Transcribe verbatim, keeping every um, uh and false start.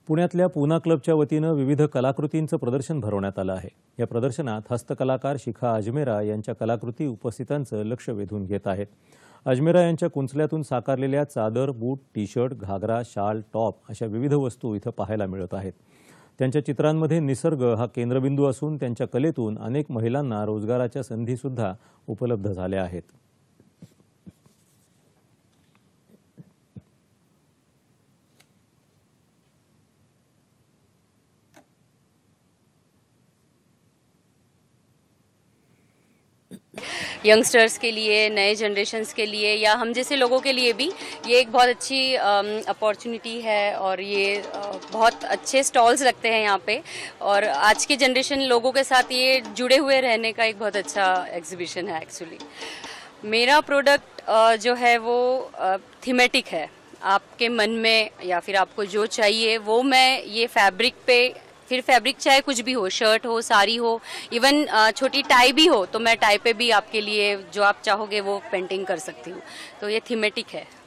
पुण्यातल्या पूना क्लबच्या वतीनं विविध कलाकृतींचं प्रदर्शन भरवण्यात आलं आहे। या प्रदर्शनात हस्तकलाकार शिखा अजमेरा यांच्या कलाकृती उपस्थितांचं लक्ष वेधून घेत आहेत। अजमेरा यांच्या कुंचल्यातून साकारलेल्या चादर, बूट, टी शर्ट, घागरा, शाल, टॉप अशा विविध वस्तू इथं पाहायला मिळत आहेत। त्यांच्या चित्रांमध्ये निसर्ग हा केंद्रबिंदू असून त्यांच्या कलेतून अनेक महिलांना रोजगाराच्या संधी सुद्धा उपलब्ध झाल्या आहेत। यंगस्टर्स के लिए, नए जनरेशन्स के लिए या हम जैसे लोगों के लिए भी ये एक बहुत अच्छी अपॉर्चुनिटी है और ये बहुत अच्छे स्टॉल्स लगते हैं यहाँ पे और आज के जनरेशन लोगों के साथ ये जुड़े हुए रहने का एक बहुत अच्छा एग्जीबिशन है। एक्चुअली मेरा प्रोडक्ट जो है वो थीमेटिक है। आपके मन में या फिर आपको जो चाहिए वो मैं ये फैब्रिक पे, फिर फैब्रिक चाहे कुछ भी हो, शर्ट हो, साड़ी हो, इवन छोटी टाई भी हो तो मैं टाई पे भी आपके लिए जो आप चाहोगे वो पेंटिंग कर सकती हूँ। तो ये थीमेटिक है।